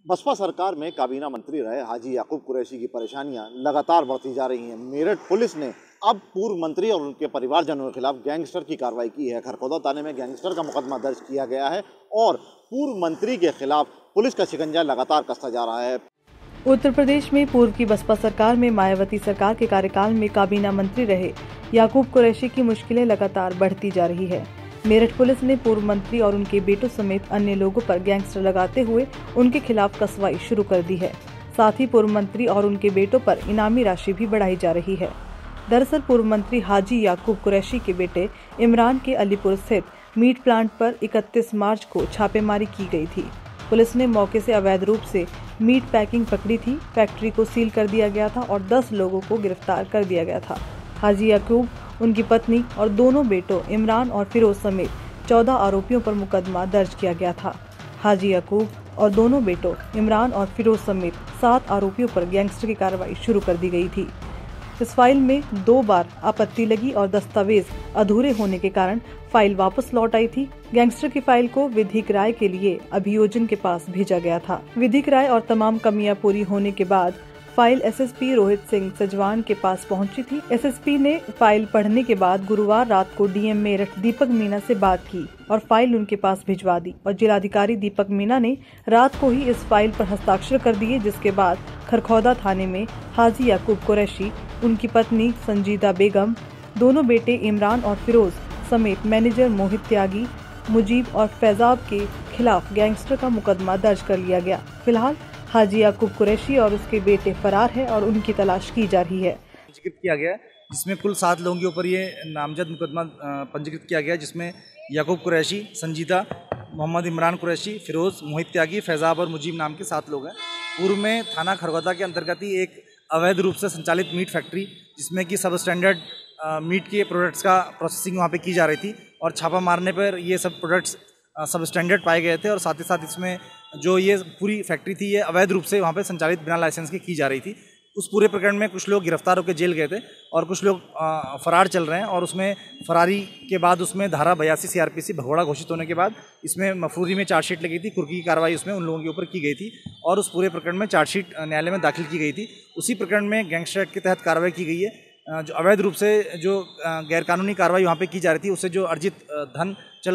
बसपा सरकार में काबीना मंत्री रहे हाजी याकूब कुरैशी की परेशानियां लगातार बढ़ती जा रही हैं। मेरठ पुलिस ने अब पूर्व मंत्री और उनके परिवारजनों के खिलाफ गैंगस्टर की कार्रवाई की है। खरखौदा थाने में गैंगस्टर का मुकदमा दर्ज किया गया है और पूर्व मंत्री के खिलाफ पुलिस का शिकंजा लगातार कसता जा रहा है। उत्तर प्रदेश में पूर्व की बसपा सरकार में मायावती सरकार के कार्यकाल में काबीना मंत्री रहे याकूब कुरैशी की मुश्किलें लगातार बढ़ती जा रही है। मेरठ पुलिस ने पूर्व मंत्री और उनके बेटों समेत अन्य लोगों पर गैंगस्टर लगाते हुए उनके खिलाफ कार्रवाई शुरू कर दी है। साथ ही पूर्व मंत्री और उनके बेटों पर इनामी राशि भी बढ़ाई जा रही है। दरअसल पूर्व मंत्री हाजी याकूब कुरैशी के बेटे इमरान के अलीपुर स्थित मीट प्लांट पर 31 मार्च को छापेमारी की गई थी। पुलिस ने मौके से अवैध रूप से मीट पैकिंग पकड़ी थी। फैक्ट्री को सील कर दिया गया था और 10 लोगों को गिरफ्तार कर दिया गया था। हाजी याकूब, उनकी पत्नी और दोनों बेटों इमरान और फिरोज समेत 14 आरोपियों पर मुकदमा दर्ज किया गया था। हाजी याकूब और दोनों बेटों इमरान और फिरोज समेत 7 आरोपियों पर गैंगस्टर की कार्रवाई शुरू कर दी गई थी। इस फाइल में 2 बार आपत्ति लगी और दस्तावेज अधूरे होने के कारण फाइल वापस लौट आई थी। गैंगस्टर की फाइल को विधिक राय के लिए अभियोजन के पास भेजा गया था। विधिक राय और तमाम कमियां पूरी होने के बाद फाइल एसएसपी रोहित सिंह सजवान के पास पहुंची थी। एसएसपी ने फाइल पढ़ने के बाद गुरुवार रात को डीएम मेरठ दीपक मीणा से बात की और फाइल उनके पास भिजवा दी और जिलाधिकारी दीपक मीणा ने रात को ही इस फाइल पर हस्ताक्षर कर दिए, जिसके बाद खरखौदा थाने में हाजी याकूब कुरैशी, उनकी पत्नी संजीदा बेगम, दोनों बेटे इमरान और फिरोज समेत मैनेजर मोहित त्यागी, मुजीब और फैजाब के खिलाफ गैंगस्टर का मुकदमा दर्ज कर लिया गया। फिलहाल हाजी याकूब कुरैशी और उसके बेटे फरार है और उनकी तलाश की जा रही है। पंजीकृत किया गया है, जिसमें कुल 7 लोगों के ऊपर ये नामजद मुकदमा पंजीकृत किया गया है, जिसमें याकूब कुरैशी, संजीदा, मोहम्मद इमरान कुरैशी, फिरोज, मोहित त्यागी, फैजाब और मुजीब नाम के 7 लोग हैं। पूर्व में थाना खरखौदा के अंतर्गत ही एक अवैध रूप से संचालित मीट फैक्ट्री, जिसमें कि सब स्टैंडर्ड मीट के प्रोडक्ट्स का प्रोसेसिंग वहाँ पे की जा रही थी और छापा मारने पर ये सब प्रोडक्ट्स सब स्टैंडर्ड पाए गए थे और साथ ही साथ इसमें जो ये पूरी फैक्ट्री थी ये अवैध रूप से वहाँ पे संचालित बिना लाइसेंस के की जा रही थी। उस पूरे प्रकरण में कुछ लोग गिरफ्तार होकर जेल गए थे और कुछ लोग फरार चल रहे हैं और उसमें फरारी के बाद उसमें धारा 82 सीआरपीसी भगोड़ा घोषित होने के बाद इसमें मफरूरी में चार्जशीट लगी थी। कुर्की की कार्रवाई उसमें उन लोगों के ऊपर की गई थी और उस पूरे प्रकरण में चार्जशीट न्यायालय में दाखिल की गई थी। उसी प्रकरण में गैंगस्टर एक्ट के तहत कार्रवाई की गई है। जो अवैध रूप से जो गैरकानूनी कार्रवाई वहाँ पे की जा रही थी, उससे जो अर्जित धन,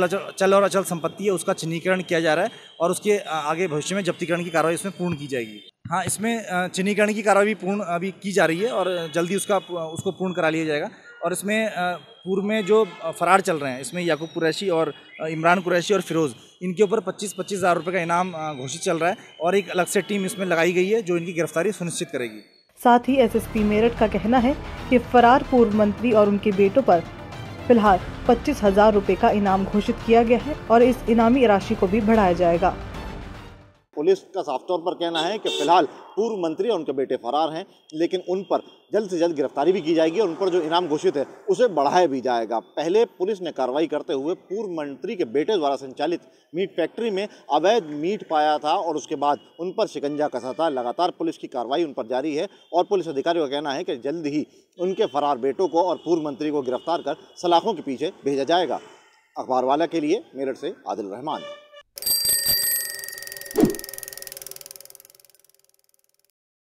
चल और अचल संपत्ति है, उसका चिन्हीकरण किया जा रहा है और उसके आगे भविष्य में जब्तीकरण की कार्रवाई उसमें पूर्ण की जाएगी। हाँ, इसमें चिन्हीकरण की कार्रवाई भी पूर्ण अभी की जा रही है और जल्दी उसको पूर्ण करा लिया जाएगा। और इसमें पूर्व में जो फरार चल रहे हैं, इसमें याकूब कुरैशी और इमरान कुरैशी और फिरोज़, इनके ऊपर 25-25 हज़ार रुपये का इनाम घोषित चल रहा है और एक अलग से टीम इसमें लगाई गई है जो इनकी गिरफ्तारी सुनिश्चित करेगी। साथ ही एसएसपी मेरठ का कहना है कि फरार पूर्व मंत्री और उनके बेटों पर फिलहाल 25,000 रुपए का इनाम घोषित किया गया है और इस इनामी राशि को भी बढ़ाया जाएगा। पुलिस का साफ तौर पर कहना है कि फिलहाल पूर्व मंत्री और उनके बेटे फरार हैं, लेकिन उन पर जल्द से जल्द गिरफ्तारी भी की जाएगी और उन पर जो इनाम घोषित है उसे बढ़ाया भी जाएगा। पहले पुलिस ने कार्रवाई करते हुए पूर्व मंत्री के बेटे द्वारा संचालित मीट फैक्ट्री में अवैध मीट पाया था और उसके बाद उन पर शिकंजा कसा था। लगातार पुलिस की कार्रवाई उन पर जारी है और पुलिस अधिकारियों का कहना है कि जल्द ही उनके फरार बेटों को और पूर्व मंत्री को गिरफ्तार कर सलाखों के पीछे भेजा जाएगा। अखबार वाला के लिए मेरठ से आदिल रहमान।